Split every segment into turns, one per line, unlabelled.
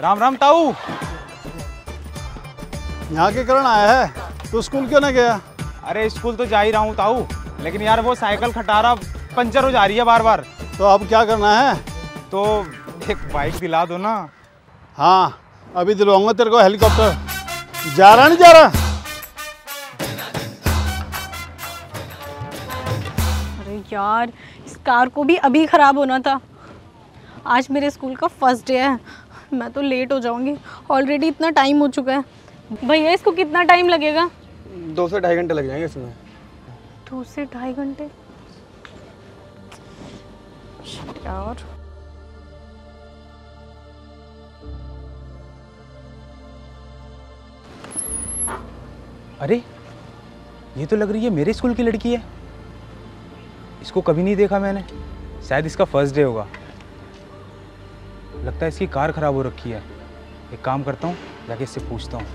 राम राम ताऊ।
यहाँ के कारण आया है, तो स्कूल क्यों ना गया?
अरे स्कूल तो जा ही रहा हूँ ताऊ, लेकिन यार वो साइकिल खटारा पंचर हो जा रही है बार बार।
तो अब क्या करना है?
तो एक बाइक दिला दो ना।
हाँ अभी दिलवाऊंगा तेरे को हेलीकॉप्टर। जा रहा नहीं जा रहा?
अरे यार इस कार को भी अभी ख़राब होना था। आज मेरे स्कूल का फर्स्ट डे है, मैं तो लेट हो जाऊंगी। ऑलरेडी इतना टाइम हो चुका है। भैया इसको कितना टाइम लगेगा?
2 से 2.5 घंटे लग जाएंगे इसमें।
2 से 2.5 घंटे यार।
अरे ये तो लग रही है मेरे स्कूल की लड़की है। इसको कभी नहीं देखा मैंने, शायद इसका फर्स्ट डे होगा। लगता है इसकी कार खराब हो रखी है। एक काम करता हूँ, जाके इससे पूछता हूँ।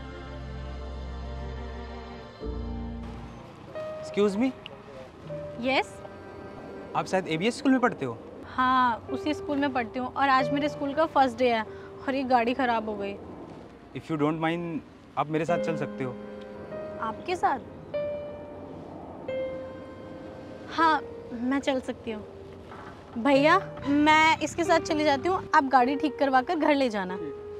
Excuse me.
यस।
आप शायद ABS स्कूल में पढ़ते हो?
हाँ उसी स्कूल में पढ़ती हूँ और आज मेरे स्कूल का फर्स्ट डे है और ये गाड़ी ख़राब हो गई।
इफ़ यू डोंट माइंड आप मेरे साथ चल सकते हो।
आपके साथ? हाँ मैं चल सकती हूँ। भैया मैं इसके साथ चली जाती हूँ, आप गाड़ी ठीक करवा कर घर ले जाना।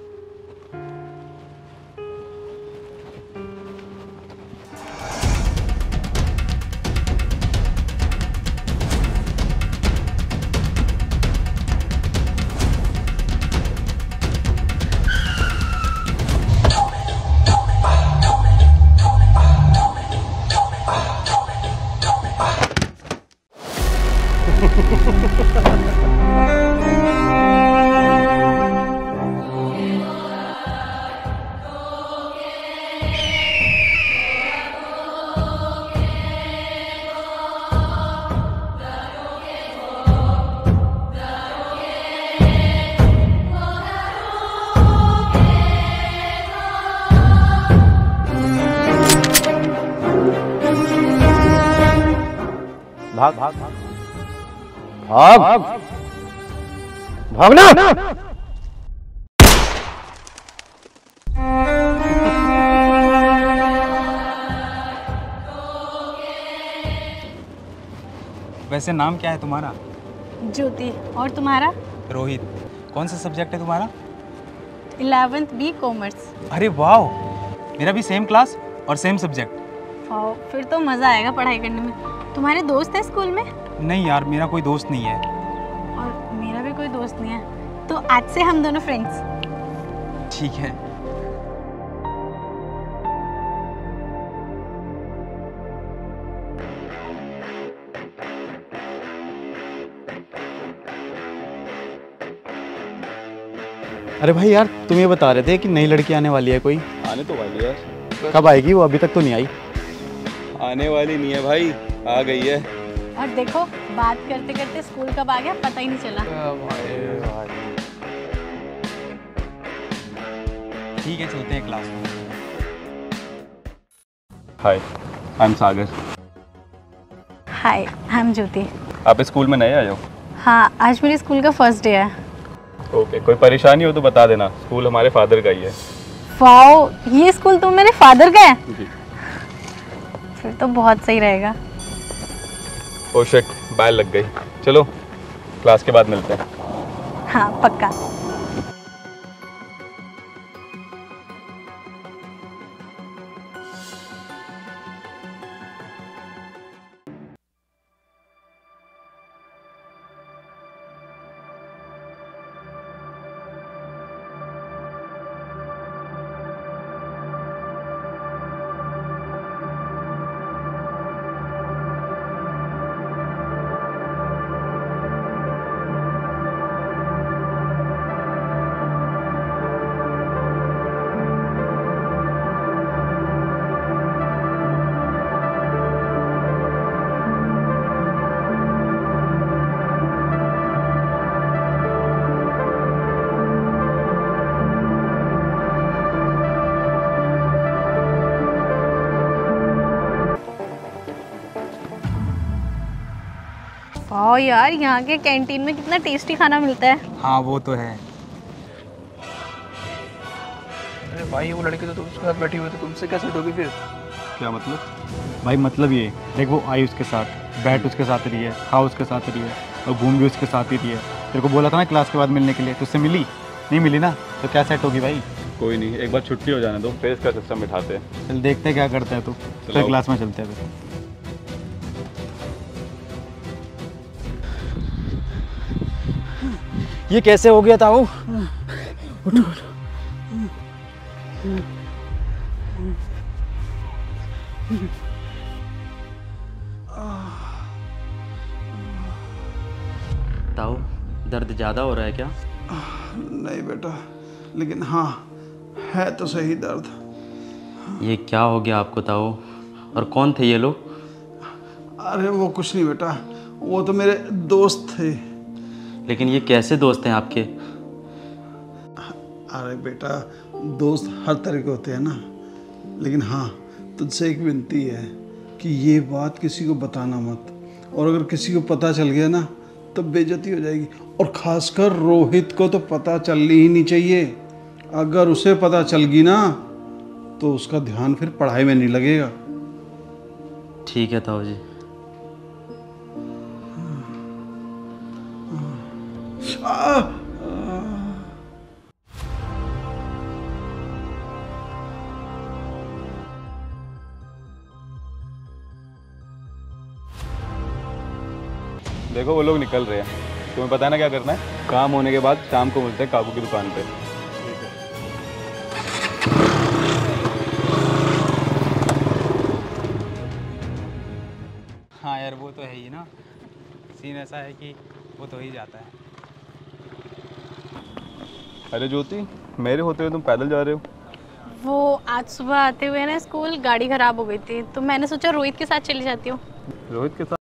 भाग भाग भाग भाग भागना।
वैसे नाम क्या है तुम्हारा?
ज्योति। और तुम्हारा?
रोहित। कौन सा सब्जेक्ट है तुम्हारा?
11th B commerce.
अरे वाह, मेरा भी सेम क्लास और सेम सब्जेक्ट।
वाह फिर तो मज़ा आएगा पढ़ाई करने में। तुम्हारे दोस्त हैं स्कूल में?
नहीं यार, मेरा कोई दोस्त नहीं है।
और मेरा भी कोई दोस्त नहीं है, तो आज से हम दोनों फ्रेंड्स।
ठीक है।
अरे भाई यार, तुम ये बता रहे थे कि नई लड़की आने वाली है कोई।
आने तो वाली है।
कब आएगी वो? अभी तक तो नहीं आई।
आने वाली नहीं है भाई, आ गई है।
और देखो बात करते करते स्कूल कब आ गया पता ही नहीं चला।
ठीक है, चलते हैं क्लास में।
Hi, I am Sagar.
Hi, I am Jyoti.
आप इस स्कूल में नए आए हो?
हाँ आज मेरे स्कूल का फर्स्ट डे है।
ओके, कोई परेशानी हो तो बता देना, स्कूल हमारे फादर का ही है।
वाओ, ये स्कूल तो मेरे फादर का है?
जी।
फिर तो बहुत सही रहेगा।
ओ शिट, बैल लग गई। चलो क्लास के बाद मिलते हैं।
हाँ पक्का। वाह यार, यहाँ के कैंटीन में कितना टेस्टी खाना मिलता है।
हाँ वो तो है।
भाई वो लड़की तो उसके साथ बैठी हुई थी, तुमसे क्या सेट होगी फिर?
क्या मतलब?
भाई मतलब ये देख, वो आई उसके साथ, बैठ उसके साथ रही है, खा उसके साथ रही है और घूम भी उसके साथ ही रही है। तेरे को बोला था ना क्लास के बाद मिलने के लिए, तुझसे मिली नहीं? मिली ना, तो क्या सेट होगी भाई?
कोई नहीं, एक बार छुट्टी हो जाने दो, फिर इसका सिस्टम बिठाते हैं।
चल देखते हैं क्या करता है तू। फिर क्लास में चलते हैं फिर।
ये कैसे हो गया था वो?
ताऊ, दर्द ज़्यादा हो रहा है क्या?
नहीं बेटा, लेकिन हाँ है तो सही दर्द।
ये क्या हो गया आपको ताऊ? और कौन थे ये लोग?
अरे वो कुछ नहीं बेटा, वो तो मेरे दोस्त थे।
लेकिन ये कैसे दोस्त हैं आपके?
अरे बेटा, दोस्त हर तरह के होते हैं ना, लेकिन हाँ तुझसे एक विनती है कि ये बात किसी को बताना मत, और अगर किसी को पता चल गया ना तो बेइज्जती हो जाएगी। और खासकर रोहित को तो पता चलनी ही नहीं चाहिए। अगर उसे पता चल गई ना तो उसका ध्यान फिर पढ़ाई में नहीं लगेगा।
ठीक है ताऊ जी।
देखो वो लोग निकल रहे हैं, तुम्हें पता है ना क्या करना है? काम होने के बाद शाम को मिलते हैं काकू की दुकान पे।
हाँ यार, वो तो है ही ना। सीन ऐसा है कि वो तो ही जाता है।
अरे ज्योति, मेरे होते हुए तुम पैदल जा रहे हो?
वो आज सुबह आते हुए ना स्कूल गाड़ी खराब हो गई थी, तो मैंने सोचा रोहित के साथ चली जाती हूँ।
रोहित के साथ?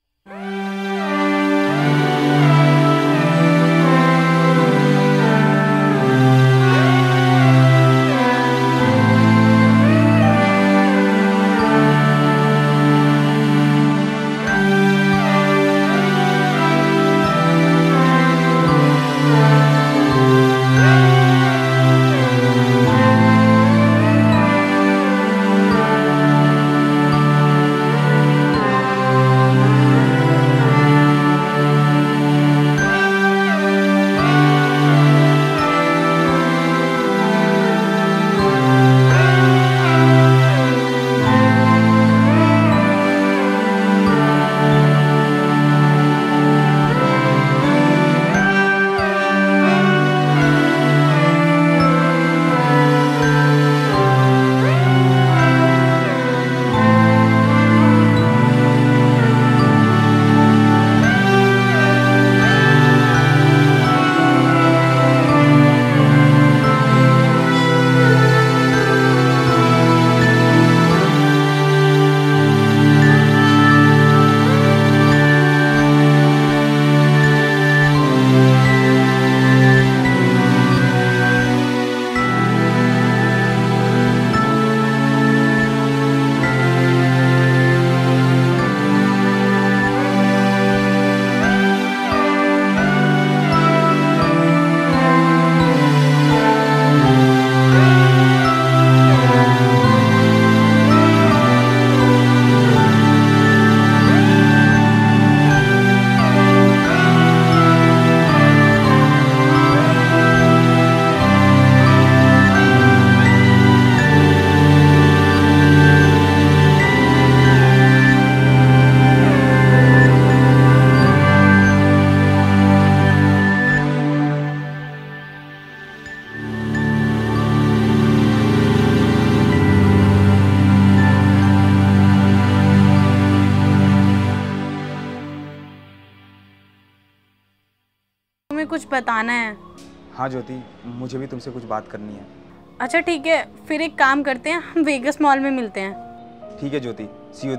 तुम्हें कुछ बताना है?
हाँ ज्योति, मुझे भी तुमसे कुछ बात करनी है।
अच्छा ठीक है, फिर एक काम करते हैं, हम वेगस मॉल में मिलते हैं।
ठीक है ज्योति, सी यू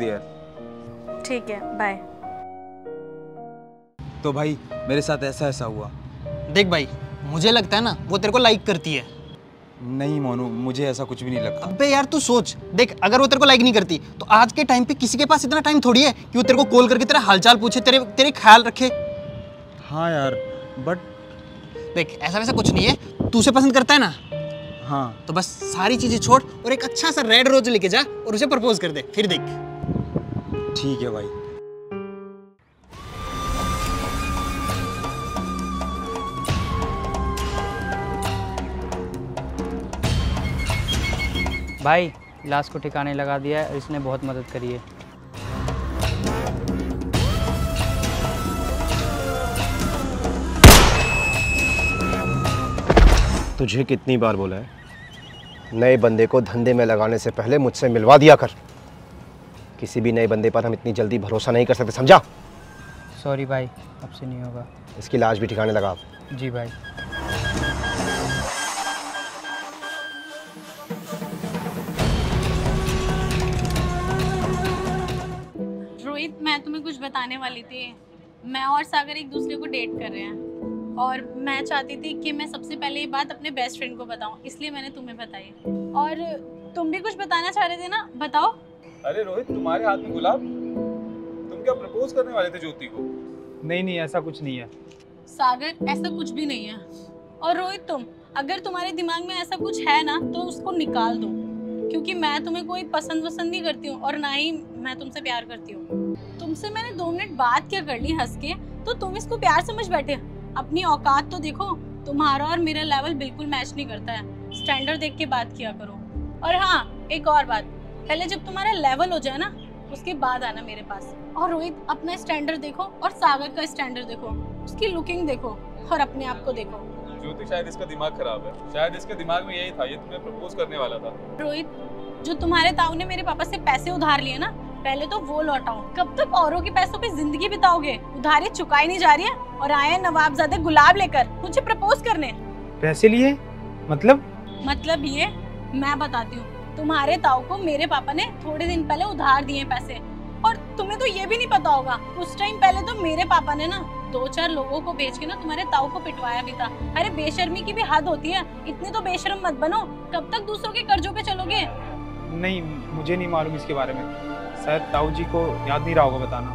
देयर।
ठीक है, बाय।
तो भाई मेरे साथ ऐसा हुआ।
देख भाई, मुझे लगता है ना वो तेरे को लाइक करती है।
नहीं मोनू, मुझे ऐसा कुछ भी नहीं लगता।
अबे यार तू सोच, देख अगर वो तेरे को लाइक नहीं करती तो आज के टाइम पे किसी के पास इतना टाइम थोड़ी है कि वो तेरे को कॉल करके तेरा हालचाल पूछे, तेरे ख्याल रखे।
हाँ यार, बट
देख ऐसा वैसा कुछ नहीं है, तू उसे पसंद करता है ना? हाँ, तो बस सारी चीजें छोड़ और एक अच्छा सा रेड रोज लेके जा और उसे प्रपोज कर दे, फिर देख।
ठीक है भाई।
भाई लाश को ठिकाने लगा दिया है और इसने बहुत मदद करी है।
तुझे कितनी बार बोला है, नए बंदे को धंधे में लगाने से पहले मुझसे मिलवा दिया कर। किसी भी नए बंदे पर हम इतनी जल्दी भरोसा नहीं कर सकते, समझा?
सॉरी भाई, अब से नहीं होगा।
इसकी लाश भी ठिकाने लगा।
जी भाई।
रोहित, मैं तुम्हें कुछ बताने वाली थी। मैं और सागर एक दूसरे को डेट कर रहे हैं और मैं चाहती थी कि मैं सबसे पहले ये बात अपने बेस्ट फ्रेंड को बताऊं, इसलिए मैंने तुम्हें बताई। और तुम भी कुछ बताना चाह रहे थे ना, बताओ।
अरे रोहित, तुम्हारे हाथ में गुलाब, तुम क्या प्रपोज करने वाले थे ज्योति को?
नहीं नहीं, ऐसा कुछ नहीं है।
सागर, ऐसा कुछ भी नहीं है। और रोहित, तुम अगर तुम्हारे दिमाग में ऐसा कुछ है ना तो उसको निकाल दो, क्योंकि मैं तुम्हें कोई पसंद नहीं करती हूँ और ना ही मैं तुमसे प्यार करती हूँ। तुमसे मैंने 2 मिनट बात क्या कर ली हंस के, तो तुम इसको प्यार समझ बैठे। अपनी औकात तो देखो, तुम्हारा और मेरा लेवल बिल्कुल मैच नहीं करता है। स्टैंडर्ड देख के बात किया करो। और हाँ, एक और बात, पहले जब तुम्हारा लेवल हो जाए ना उसके बाद आना मेरे पास। और रोहित, अपना स्टैंडर्ड देखो और सागर का स्टैंडर्ड देखो, उसकी लुकिंग देखो और अपने आप को देखो।
ज्योति, शायद इसका दिमाग खराब है, शायद इसके दिमाग में यही था, ये तुम्हें प्रपोज करने वाला था।
रोहित, जो तुम्हारे ताऊ ने मेरे पापा से पैसे उधार लिए ना, पहले तो वो लौटाओ। कब तक औरों के पैसों पे जिंदगी बिताओगे? उधारी चुकाई नहीं जा रही है और आए नवाबजादे गुलाब लेकर मुझे प्रपोज करने।
पैसे लिए? मतलब
ये मैं बताती हूँ। तुम्हारे ताऊ को मेरे पापा ने थोड़े दिन पहले उधार दिए पैसे, और तुम्हें तो ये भी नहीं पता होगा, उस टाइम पहले तो मेरे पापा ने ना 2-4 लोगों को बेच के ना तुम्हारे ताऊ को पिटवाया भी था। अरे बेशर्मी की भी हद होती है, इतने तो बेशर्म मत बनो। कब तक दूसरों के कर्जों पे चलोगे?
नहीं, मुझे नहीं मालूम इसके बारे में, शायद ताऊ जी को याद नहीं रहा होगा बताना।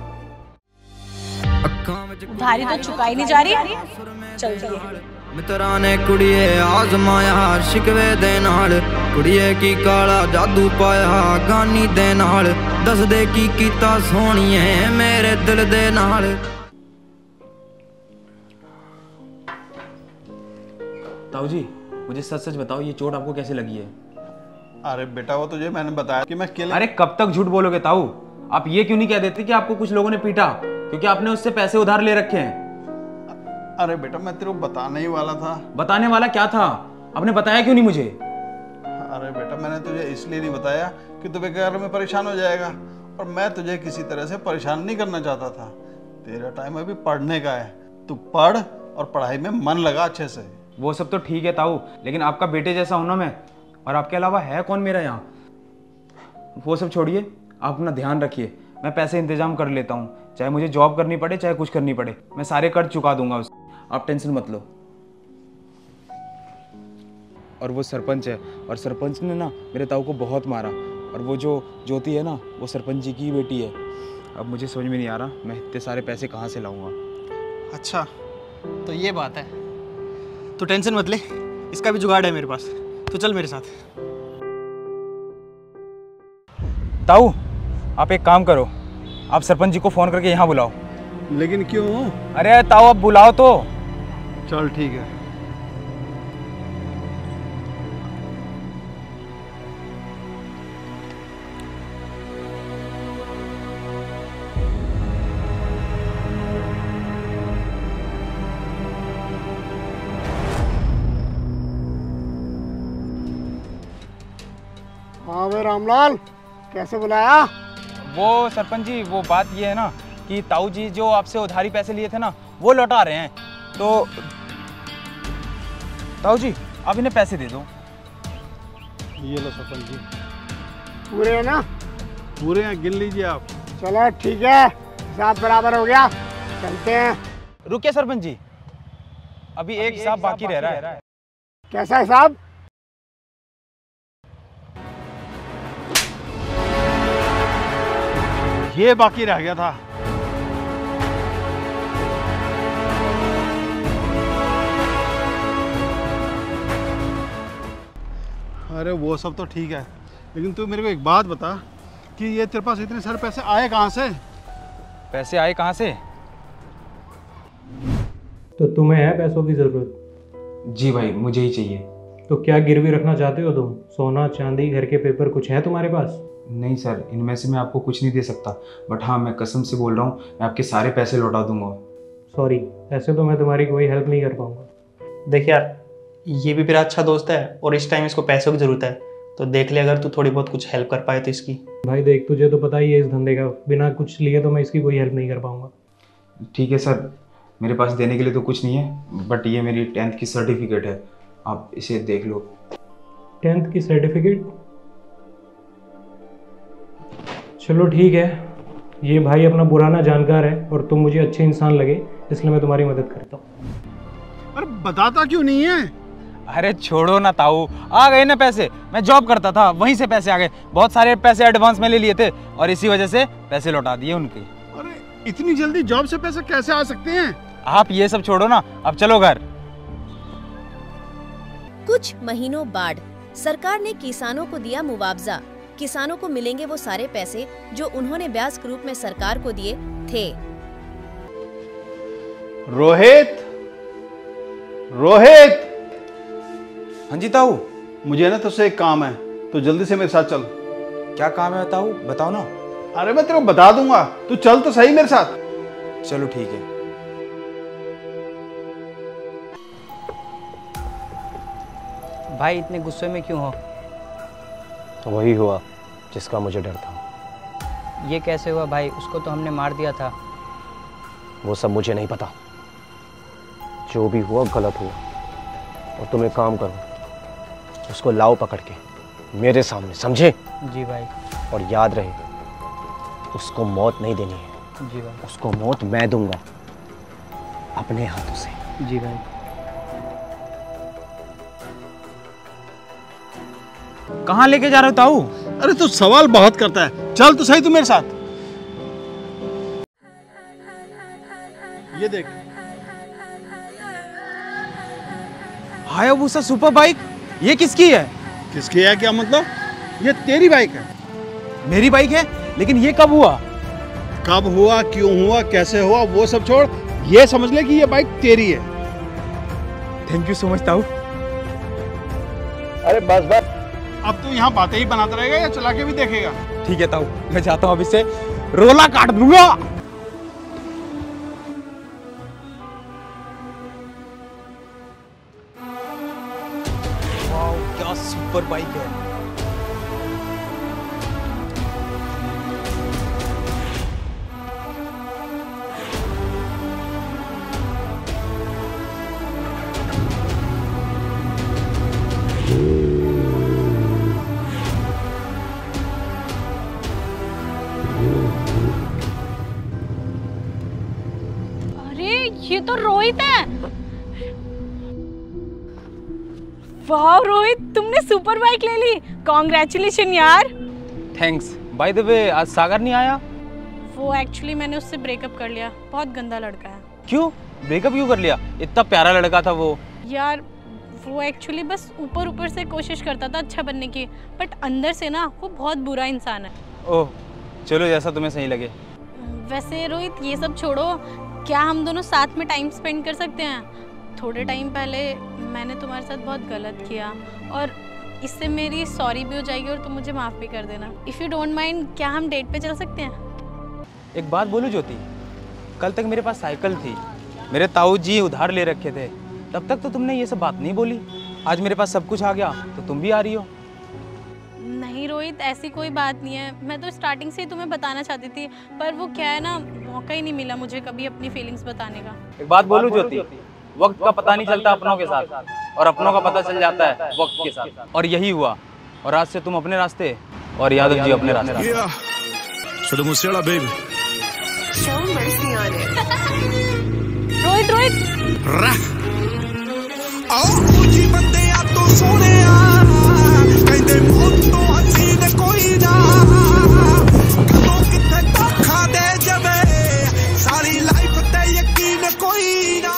उधारी तो चुकाई नहीं जा रही, चल चलिए।
मित्रा ने कुड़िए आजमाया शिकवे दे नाल, कुड़िए की काला जादू पाया गानी दे नाल, दस दे की कीता सोहणीए मेरे दिल दे नाल।
ताऊ जी, मुझे सच सच बताओ, ये चोट आपको कैसे लगी है?
अरे बेटा, वो तुझे मैंने बताया कि मैं केले।
अरे कब तक झूठ बोलोगे ताऊ? आप ये क्यों नहीं कह देते कि आपको कुछ लोगों ने पीटा क्योंकि आपने उससे पैसे उधार ले रखे हैं?
अरे बेटा, मैं तेरे को बताने ही वाला था।
बताने वाला क्या था? आपने बताया क्यों नहीं मुझे?
अरे बेटा, मैंने तुझे इसलिए नहीं बताया कि तू बेकार में परेशान हो जाएगा, और मैं तुझे किसी तरह से परेशान नहीं करना चाहता था। तेरा टाइम अभी पढ़ने का है, तू पढ़ और पढ़ाई में मन लगा अच्छे से।
वो सब तो ठीक है ताऊ, लेकिन आपका बेटे जैसा हूं ना मैं, और आपके अलावा है कौन मेरा यहाँ? वो सब छोड़िए, आप अपना ध्यान रखिए। मैं पैसे इंतजाम कर लेता हूँ, चाहे मुझे जॉब करनी पड़े चाहे कुछ करनी पड़े, मैं सारे कर्ज चुका दूंगा उसको, आप टेंशन मत लो। और वो सरपंच है, और सरपंच ने ना मेरे ताऊ को बहुत मारा, और वो जो ज्योति है ना, वो सरपंच जी की बेटी है। अब मुझे समझ में नहीं आ रहा मैं इतने सारे पैसे कहाँ से लाऊंगा।
अच्छा, तो ये बात है। तो टेंशन मत ले, इसका भी जुगाड़ है मेरे पास, तो चल मेरे साथ।
ताऊ, आप एक काम करो, आप सरपंच जी को फोन करके यहाँ बुलाओ।
लेकिन क्यों?
अरे ताऊ, अब बुलाओ तो।
चल ठीक है।
हाँ भाई रामलाल, कैसे बुलाया?
वो सरपंच जी, वो बात ये है ना कि ताऊ जी जो आपसे उधारी पैसे लिए थे ना, वो लौटा रहे हैं। तो ताऊ जी, आप इन्हें पैसे दे दो।
ये लो सरपंच जी।
पूरे हैं ना?
पूरे हैं, गिन लीजिए आप।
चलो ठीक है, हिसाब बराबर हो गया, चलते हैं।
रुकिए सरपंच जी, अभी एक हिसाब बाकी रह रहा है।
कैसा हिसाब?
ये बाकी रह गया था। अरे वो सब तो ठीक है, लेकिन तू मेरे को एक बात बता कि ये तेरे पास इतने सारे पैसे आए कहाँ से?
पैसे आए कहाँ से?
तो तुम्हें है पैसों की ज़रूरत?
जी भाई, मुझे ही चाहिए।
तो क्या गिरवी रखना चाहते हो तुम? सोना, चांदी, घर के पेपर कुछ है तुम्हारे पास?
नहीं सर, इनमें से मैं आपको कुछ नहीं दे सकता, बट हाँ मैं कसम से बोल रहा हूँ, मैं आपके सारे पैसे लौटा दूंगा।
सॉरी, ऐसे तो मैं तुम्हारी कोई हेल्प नहीं कर पाऊंगा।
देख यार, ये भी मेरा अच्छा दोस्त है और इस टाइम इसको पैसों की ज़रूरत है, तो देख ले अगर तू थोड़ी बहुत कुछ हेल्प कर पाए तो इसकी।
भाई देख, तुझे तो पता ही है इस धंधे का, बिना कुछ लिए तो मैं इसकी कोई हेल्प नहीं कर पाऊंगा।
ठीक है सर, मेरे पास देने के लिए तो कुछ नहीं है, बट ये मेरी 10th की सर्टिफिकेट है, आप इसे देख लो।
10th की सर्टिफिकेट? चलो ठीक है, ये भाई अपना पुराना जानकार है और तुम मुझे अच्छे इंसान लगे, इसलिए मैं तुम्हारी मदद करता हूँ।
अरे बताता क्यों नहीं है?
अरे छोड़ो ना ताऊ, आ गए ना पैसे। मैं जॉब करता था, वहीं से पैसे आ गए। बहुत सारे पैसे एडवांस में ले लिए थे और इसी वजह से पैसे लौटा दिए उनके।
अरे इतनी जल्दी जॉब से पैसे कैसे आ सकते हैं?
आप ये सब छोड़ो ना, अब चलो घर।
कुछ महीनों बाद सरकार ने किसानों को दिया मुआवजा। किसानों को मिलेंगे वो सारे पैसे जो उन्होंने ब्याज के रूप में सरकार को दिए थे।
रोहित, रोहित।
हाँ जी ताऊ।
मुझे ना तुझसे एक काम है, तो जल्दी से मेरे साथ चल।
क्या काम है ताऊ, बताओ ना।
अरे मैं तेरे को बता दूंगा, तू चल तो सही मेरे साथ।
चलो ठीक है।
भाई इतने गुस्से में क्यों हो?
तो वही हुआ जिसका मुझे डर था।
ये कैसे हुआ भाई? उसको तो हमने मार दिया था।
वो सब मुझे नहीं पता, जो भी हुआ गलत हुआ। और तुम एक काम करो, उसको लाओ पकड़ के मेरे सामने, समझे?
जी भाई।
और याद रहे, उसको मौत नहीं देनी है।
जी भाई।
उसको मौत मैं दूंगा अपने हाथों से।
जी भाई।
कहाँ लेके जा रहे हो ताऊ?
अरे तू सवाल बहुत करता है, चल तो सही तू मेरे साथ। ये देख,
हायाबुसा सुपर बाइक। ये किसकी है?
किसकी है क्या मतलब? ये तेरी बाइक है।
मेरी बाइक है? लेकिन ये कब हुआ?
कब हुआ, क्यों हुआ, कैसे हुआ, वो सब छोड़, ये समझ ले कि ये बाइक तेरी है।
थैंक यू सो मच ताऊ।
अरे बस बस, अब तू यहाँ बातें ही बनाता रहेगा या चला के भी देखेगा?
ठीक है ताऊ, मैं जाता हूँ, अब इसे रोला काट दूंगा। वाओ, क्या सुपर बाइक है।
ये तो रोहित है। वाह रोहित, तुमने सुपर बाइक ले ली, कॉन्ग्रेचुलेशन यार।
थैंक्स। बाय द वे, आज सागर नहीं आया?
वो एक्चुअली मैंने उससे ब्रेकअप कर लिया, बहुत गंदा लड़का है।
क्यों ब्रेकअप क्यों कर लिया? इतना प्यारा लड़का था वो।
यार वो एक्चुअली बस ऊपर ऊपर से कोशिश करता था अच्छा बनने की, बट अंदर से ना वो बहुत बुरा इंसान है।
ओह चलो, जैसा तुम्हें सही लगे।
वैसे रोहित ये सब छोड़ो, क्या हम दोनों साथ में टाइम स्पेंड कर सकते हैं? थोड़े टाइम पहले मैंने तुम्हारे साथ बहुत गलत किया और इससे मेरी सॉरी भी हो जाएगी और तुम मुझे माफ़ भी कर देना। इफ़ यू डोंट माइंड, क्या हम डेट पे चल सकते हैं?
एक बात बोलूं ज्योति, कल तक मेरे पास साइकिल थी, मेरे ताऊ जी उधार ले रखे थे, तब तक तो तुमने ये सब बात नहीं बोली। आज मेरे पास सब कुछ आ गया तो तुम भी आ रही हो।
नहीं रोहित, ऐसी कोई बात नहीं है। मैं तो स्टार्टिंग से ही तुम्हें बताना चाहती थी, पर वो क्या है ना, मौका ही नहीं मिला मुझे कभी अपनी फीलिंग्स बताने का।
एक बात बोलूं ज्योति, वक्त का पता नहीं चलता अपनों के साथ, और अपनों का पता चल जाता है वक्त के साथ। और यही हुआ, और आज से तुम अपने रास्ते और यादव जी अपने रास्ते।
रोहित रोहित
कोई ना कितने धोखा दे जबे सारी लाइफ ते यकीन कोई ना।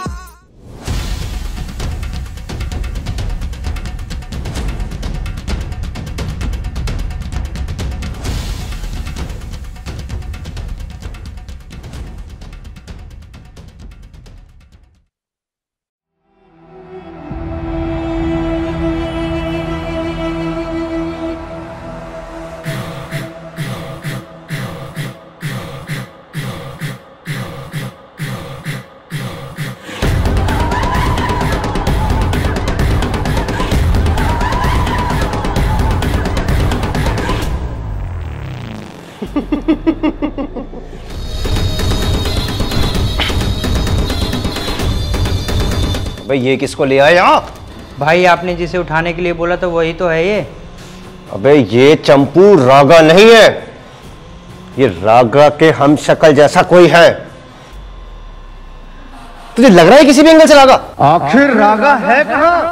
भाई ये किसको ले आया यहाँ?
भाई आपने जिसे उठाने के लिए बोला तो वही तो है ये।
अबे ये चंपू रागा नहीं है, ये रागा के हम शक्ल जैसा कोई है। तुझे लग रहा है किसी भी एंगल से रागा?
आखिर रागा है कहाँ?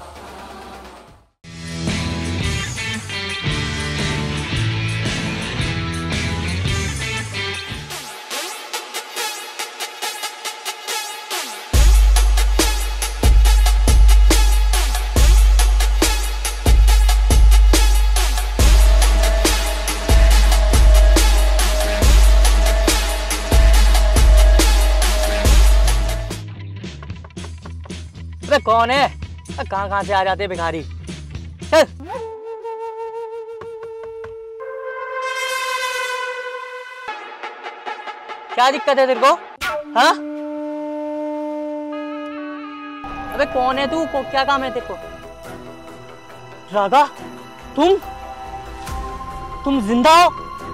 अबे कौन है? कहाँ से आ जाते हैं भिखारी। चल। क्या दिक्कत है तेरे को? हाँ? अबे कौन है तू? क्या काम है तेरे को? रागा, तुम जिंदा हो?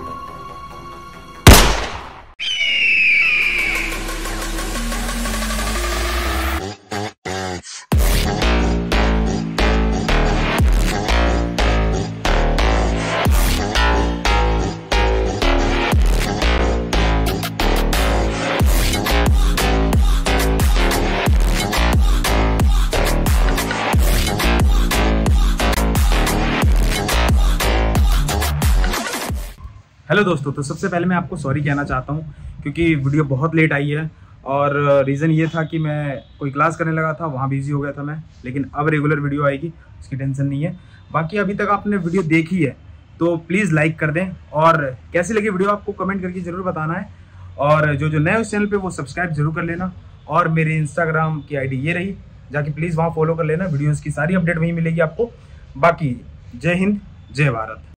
हेलो दोस्तों, तो सबसे पहले मैं आपको सॉरी कहना चाहता हूँ क्योंकि वीडियो बहुत लेट आई है और रीज़न ये था कि मैं कोई क्लास करने लगा था, वहाँ बिजी हो गया था मैं। लेकिन अब रेगुलर वीडियो आएगी, उसकी टेंशन नहीं है। बाकी अभी तक आपने वीडियो देखी है तो प्लीज़ लाइक कर दें और कैसी लगी वीडियो आपको कमेंट करके ज़रूर बताना है। और जो नए उस चैनल पर वो सब्सक्राइब जरूर कर लेना। और मेरी इंस्टाग्राम की ID ये रही, जाके प्लीज़ वहाँ फॉलो कर लेना। वीडियोज़ की सारी अपडेट वहीं मिलेगी आपको। बाकी जय हिंद, जय भारत।